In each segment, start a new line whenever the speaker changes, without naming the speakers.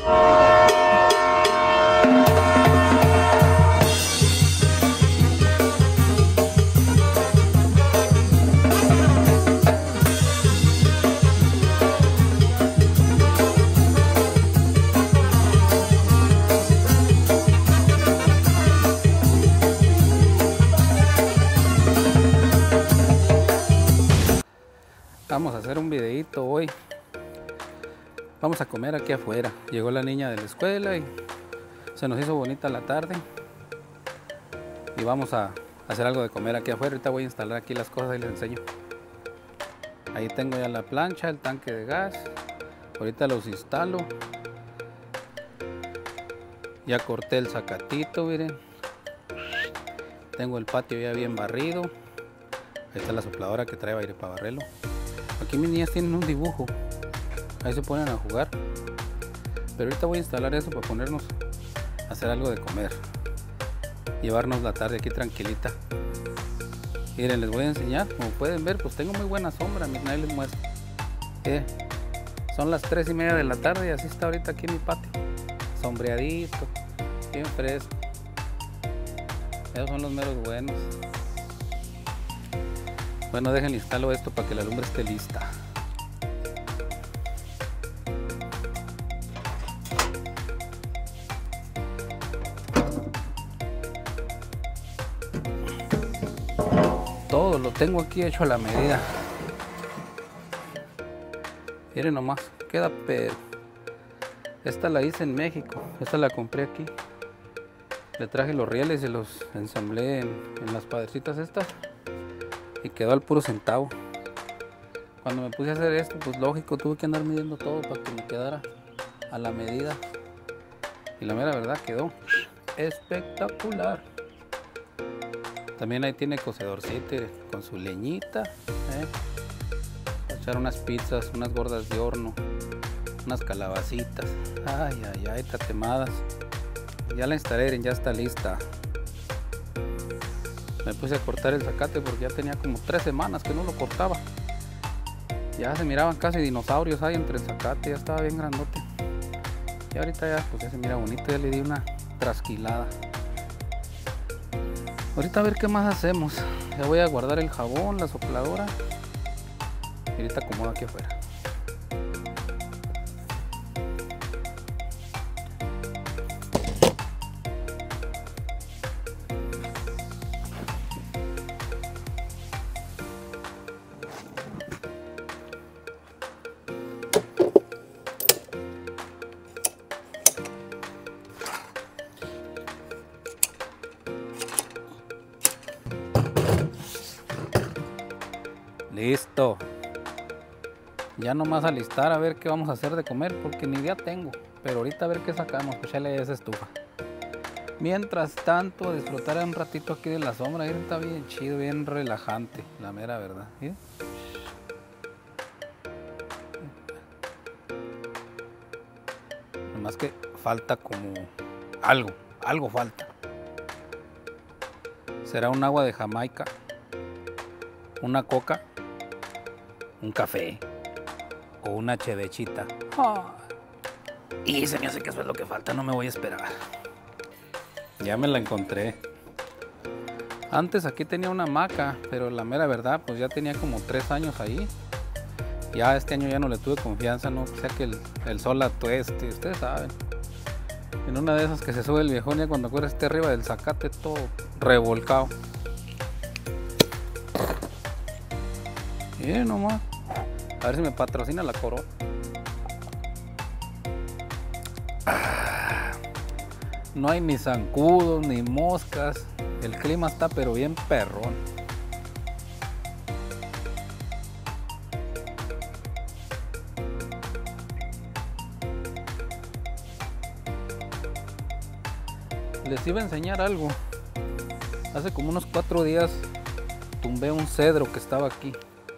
Vamos a hacer un videito hoy. Vamos a comer aquí afuera. Llegó la niña de la escuela y se nos hizo bonita la tarde. Y vamos a hacer algo de comer aquí afuera. Ahorita voy a instalar aquí las cosas y les enseño. Ahí tengo ya la plancha, el tanque de gas. Ahorita los instalo. Ya corté el zacatito, miren. Tengo el patio ya bien barrido. Ahí está la sopladora que trae aire para barrerlo. Aquí mis niñas tienen un dibujo. Ahí se ponen a jugar. Pero ahorita voy a instalar eso para ponernos a hacer algo de comer. Llevarnos la tarde aquí tranquilita. Miren, les voy a enseñar. Como pueden ver, pues tengo muy buena sombra. Miren, ahí les muestro. Son las 3:30 de la tarde y así está ahorita aquí en mi patio. Sombreadito, bien fresco. Esos son los meros buenos. Bueno, déjenle instalo esto para que la lumbre esté lista. Todo lo tengo aquí hecho a la medida. Miren nomás, queda pero. Esta la hice en México, esta la compré aquí. Le traje los rieles y los ensamblé en las padrecitas estas. Y quedó al puro centavo. Cuando me puse a hacer esto, pues lógico, tuve que andar midiendo todo para que me quedara a la medida. Y la mera verdad quedó espectacular. También ahí tiene cocedorcito con su leñita. Para echar unas pizzas, unas gordas de horno, unas calabacitas. Ay, ay, ay, tatemadas. Ya la instalé, ya está lista. Me puse a cortar el zacate porque ya tenía como 3 semanas que no lo cortaba. Ya se miraban casi dinosaurios ahí entre el zacate, ya estaba bien grandote. Y ahorita ya, pues ya se mira bonito, ya le di una trasquilada. Ahorita a ver qué más hacemos. Ya voy a guardar el jabón, la sopladora. Y ahorita acomodo aquí afuera. Listo. Ya nomás alistar a ver qué vamos a hacer de comer porque ni idea tengo. Pero ahorita a ver qué sacamos, pues ya le esa estufa. Mientras tanto, disfrutar un ratito aquí de la sombra. Miren, está bien chido, bien relajante, la mera verdad. ¿Sí? Nomás que falta como algo falta. Será un agua de Jamaica, una coca, un café o una chevechita. Y se me hace que eso es lo que falta, no me voy a esperar. Ya me la encontré. Antes aquí tenía una hamaca, pero la mera verdad, pues ya tenía como 3 años ahí. Ya este año ya no le tuve confianza, no sea que el sol la tueste, ustedes saben. En una de esas que se sube el viejón, ya cuando acuerda esté arriba del zacate todo revolcado. Miren nomás. A ver si me patrocina la Corona. No hay ni zancudos ni moscas. El clima está pero bien perrón. Les iba a enseñar algo. Hace como unos 4 días tumbé un cedro que estaba aquí.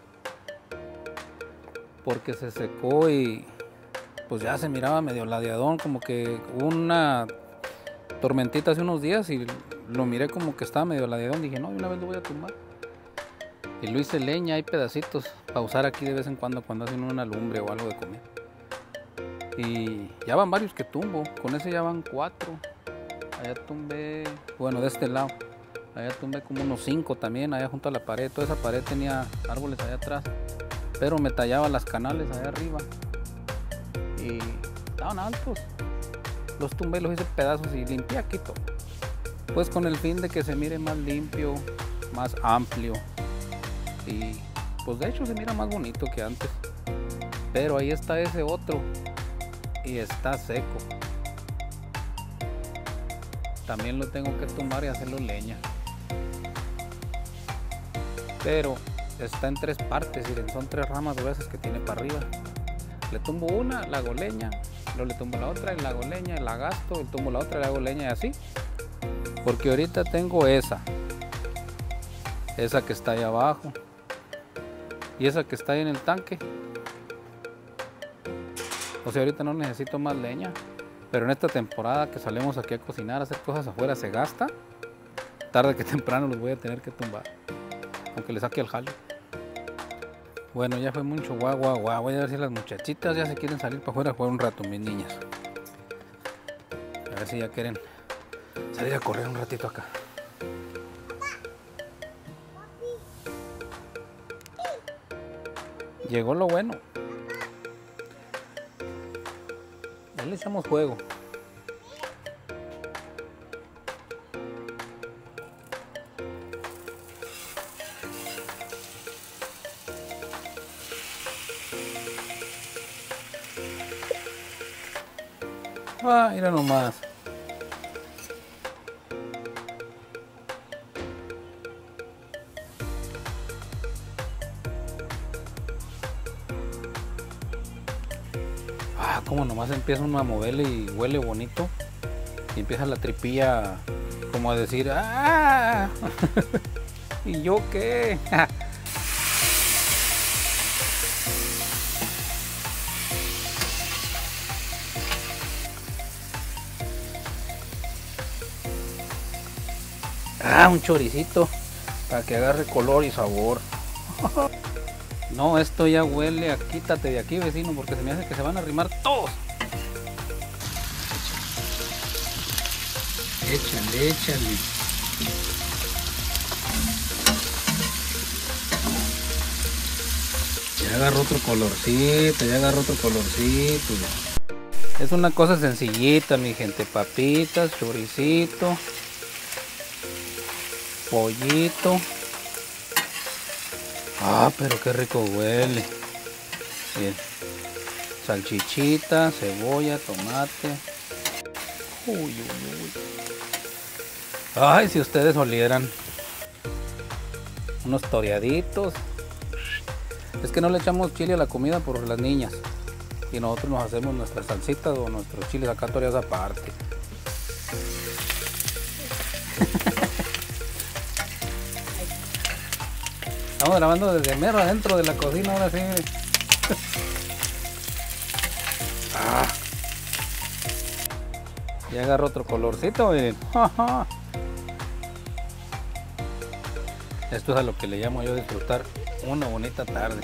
Porque se secó y pues ya se miraba medio ladeadón, como que hubo una tormentita hace unos días y lo miré como que estaba medio ladeadón. Dije, no, de una vez lo voy a tumbar. Y lo hice leña, hay pedacitos para usar aquí de vez en cuando hacen una lumbre o algo de comer. Y ya van varios que tumbo, con ese ya van 4. Allá tumbé, bueno, de este lado, allá tumbé como unos 5 también, allá junto a la pared. Toda esa pared tenía árboles allá atrás, pero me tallaba las canales allá arriba y estaban altos. Los tumbé, los hice pedazos y limpié aquí todo, pues con el fin de que se mire más limpio, más amplio, y pues de hecho se mira más bonito que antes. Pero ahí está ese otro y está seco. También lo tengo que tumbar y hacerlo leña, pero está en 3 partes, miren, son 3 ramas gruesas que tiene para arriba. Le tumbo una, la hago leña, luego le tumbo la otra y la hago leña, y la gasto, le tumbo la otra y la hago leña, y así. Porque ahorita tengo esa que está ahí abajo y esa que está ahí en el tanque. O sea, ahorita no necesito más leña, pero en esta temporada que salimos aquí a cocinar, a hacer cosas afuera, se gasta. Tarde que temprano los voy a tener que tumbar, aunque le saque el jale. Bueno, ya fue mucho guau, guau, guau. Voy a ver si las muchachitas ya se quieren salir para afuera a jugar un rato, mis niñas. A ver si ya quieren salir a correr un ratito acá. Llegó lo bueno. Ya le echamos juego. Ah, mira nomás. Ah, como nomás empieza uno a moverle y huele bonito. Y empieza la tripilla como a decir, ¡ah! ¿Y yo qué? Ah, un choricito para que agarre color y sabor. No, esto ya huele a quítate de aquí, vecino, porque se me hace que se van a arrimar todos. Échale, échale. Ya agarró otro colorcito, ya agarró otro colorcito. Es una cosa sencillita, mi gente. Papitas, choricito, pollito. Ah, pero qué rico huele. Bien. Salchichita, cebolla, tomate. Uy, uy, uy. Ay, si ustedes olieran. Unos toreaditos. Es que no le echamos chile a la comida por las niñas. Y nosotros nos hacemos nuestras salsitas o nuestros chiles acá toreados aparte. Estamos grabando desde mero adentro de la cocina, ahora sí. Ah. Ya agarro otro colorcito, miren. Esto es a lo que le llamo yo disfrutar una bonita tarde.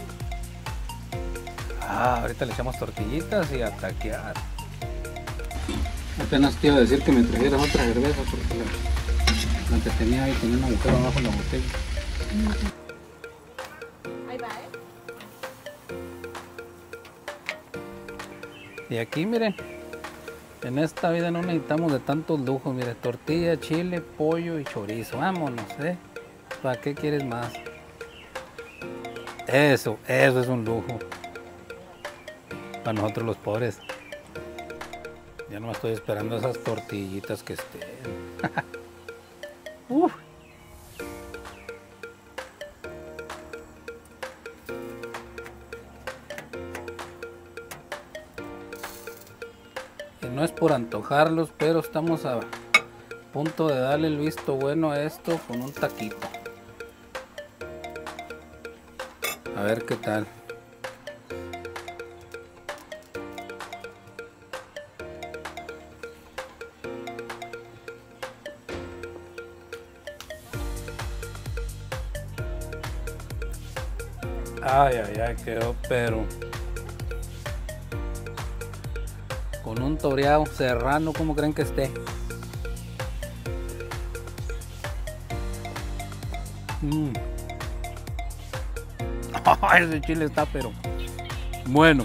Ah, ahorita le echamos tortillitas y a taquear. Apenas te iba a decir que me trajeras otra cerveza porque la que tenía ahí tenía un agujero abajo en la botella.
Ahí va,
Y aquí miren, en esta vida no necesitamos de tantos lujos. Mire, tortilla, chile, pollo y chorizo. Vámonos, ¿para qué quieres más? Eso es un lujo. Para nosotros los pobres. Ya no estoy esperando esas tortillitas que estén. Uf. Y no es por antojarlos, pero estamos a punto de darle el visto bueno a esto con un taquito. A ver qué tal. Ay, ay, ay, quedó, pero Con un toreado serrano, ¿cómo creen que esté? Ese chile está pero bueno.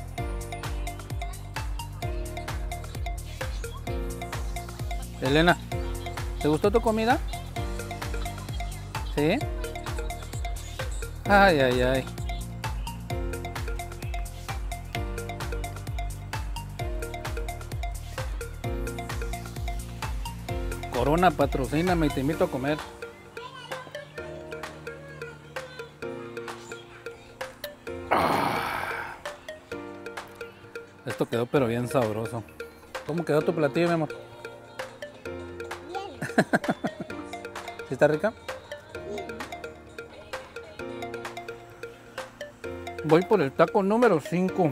Elena, ¿te gustó tu comida? ¿Sí? Ay, ay, ay. Corona, patrocíname y te invito a comer. Esto quedó pero bien sabroso. ¿Cómo quedó tu platillo, mi amor? ¿Sí está rica? Voy por el taco número 5.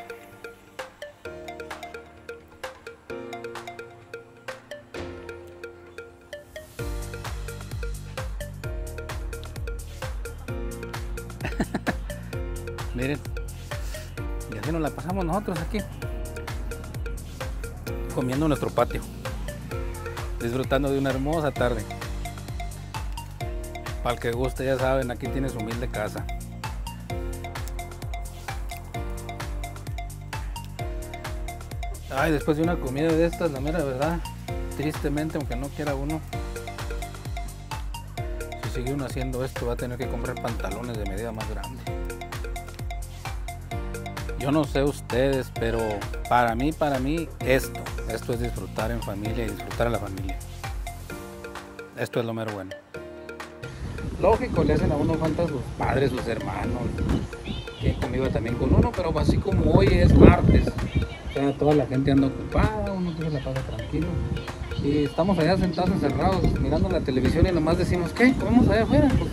Miren, y así nos la pasamos nosotros aquí, comiendo en nuestro patio, disfrutando de una hermosa tarde. Para el que guste, ya saben, aquí tiene su humilde casa. Ay, después de una comida de estas, la mera verdad, tristemente, aunque no quiera uno, si sigue uno haciendo esto, va a tener que comprar pantalones de medida más grande. Yo no sé ustedes, pero para mí, esto es disfrutar en familia y disfrutar a la familia. Esto es lo mero bueno. Lógico, le hacen a uno falta sus padres, sus hermanos, que conviva también con uno, pero así como hoy es martes, o sea, toda la gente anda ocupada, uno tiene la pasa tranquilo. Y estamos allá sentados encerrados, mirando la televisión y nomás decimos, ¿qué? ¿Comemos allá afuera? Pues,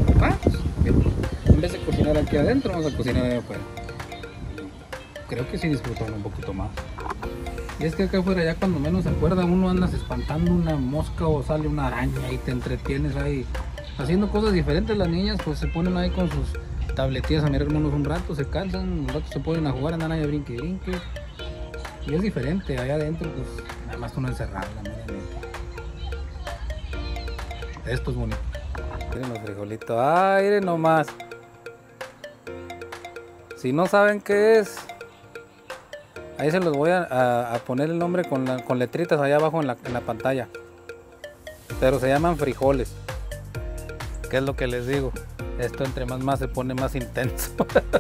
en vez de cocinar aquí adentro, vamos a cocinar allá afuera. Creo que sí disfrutan un poquito más. Y es que acá afuera ya cuando menos se acuerda uno andas espantando una mosca o sale una araña y te entretienes ahí haciendo cosas diferentes. Las niñas pues se ponen ahí con sus tabletillas a mirar monos un rato, se cansan, un rato se ponen a jugar, andan ahí a brinque y brinque. Y es diferente, allá adentro pues nada más uno encerrado, la mera neta. Esto es bonito. Miren los frijolitos, ay, miren nomás. Si no saben qué es, ahí se los voy a poner el nombre con letritas allá abajo en la pantalla. Pero se llaman frijoles. ¿Qué es lo que les digo? Esto entre más se pone más intenso.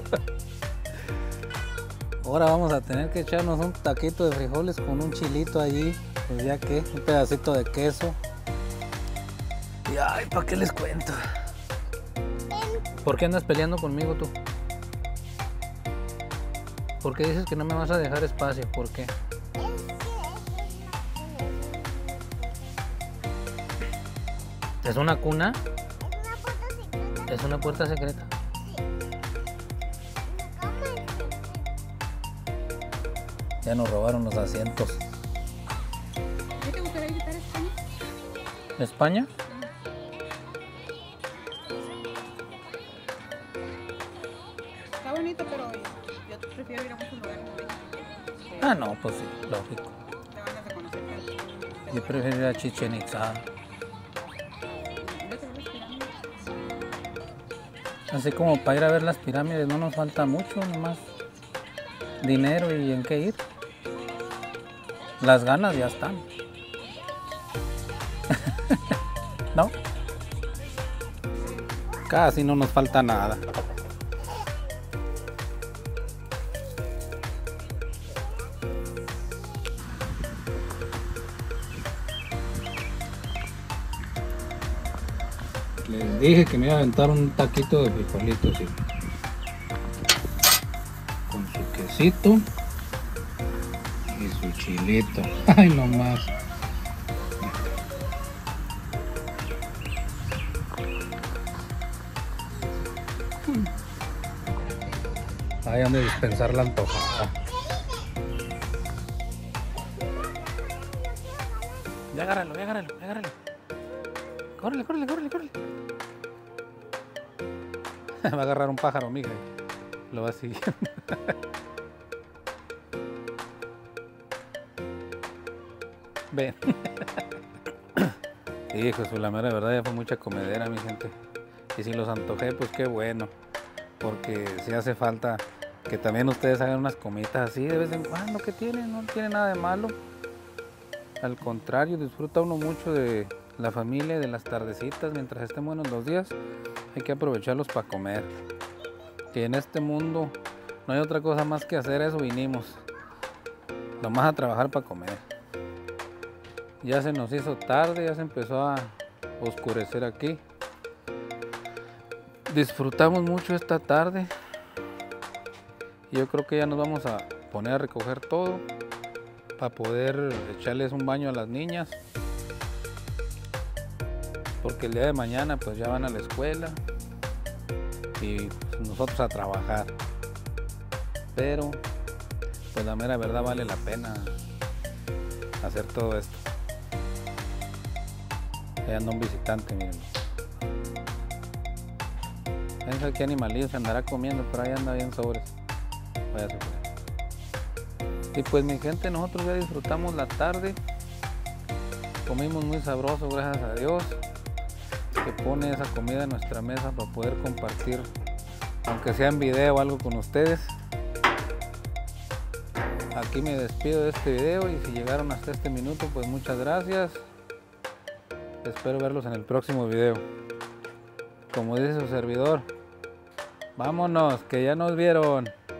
Ahora vamos a tener que echarnos un taquito de frijoles con un chilito allí. Pues ya que, un pedacito de queso. Y ay, ¿para qué les cuento? ¿Por qué andas peleando conmigo tú? ¿Por qué dices que no me vas a dejar espacio? ¿Por qué? ¿Es una cuna? ¿Es una puerta secreta? Ya nos robaron los asientos.
¿Qué te gustaría visitar España?
¿España?
Está bonito, pero yo prefiero ir a muchos lugares como México.
Ah, no, pues sí, lógico.
Te van a conocer tanto.
Yo prefiero ir a Chichén Itzá.
Vete a ver las pirámides.
Así como para ir a ver las pirámides no nos falta mucho, nomás dinero y en qué ir. Las ganas ya están. ¿No? Casi no nos falta nada. Les dije que me iba a aventar un taquito de frijolitos, sí. Con su quesito y su chilito. Ay, no más. Ahí han de dispensar la antojada. Ya agárralo, ya agárralo, ya agárralo. Córrele, córrele, córrele, córrele. Va a agarrar un pájaro, mija. Lo va siguiendo. Ven. Hijo, su la mera verdad ya fue mucha comedera, mi gente. Y si los antojé, pues qué bueno. Porque si hace falta que también ustedes hagan unas comidas así de vez en cuando. ¿Qué tiene? No tiene nada de malo. Al contrario, disfruta uno mucho de la familia, de las tardecitas, mientras estén buenos los días. Hay que aprovecharlos para comer. Que en este mundo no hay otra cosa más que hacer, eso vinimos. Nomás a trabajar para comer. Ya se nos hizo tarde, ya se empezó a oscurecer aquí. Disfrutamos mucho esta tarde. Yo creo que ya nos vamos a poner a recoger todo para poder echarles un baño a las niñas. Porque el día de mañana pues ya van a la escuela y pues, nosotros a trabajar. Pero pues la mera verdad vale la pena hacer todo esto. Ahí anda un visitante, miren. No sé qué animalillo se andará comiendo, pero ahí anda bien sobres. Váyase por ahí. Y pues mi gente, nosotros ya disfrutamos la tarde. Comimos muy sabroso, gracias a Dios, que pone esa comida en nuestra mesa para poder compartir, aunque sea en video o algo con ustedes. Aquí me despido de este video y si llegaron hasta este minuto, pues muchas gracias. Espero verlos en el próximo video. Como dice su servidor, vámonos, que ya nos vieron.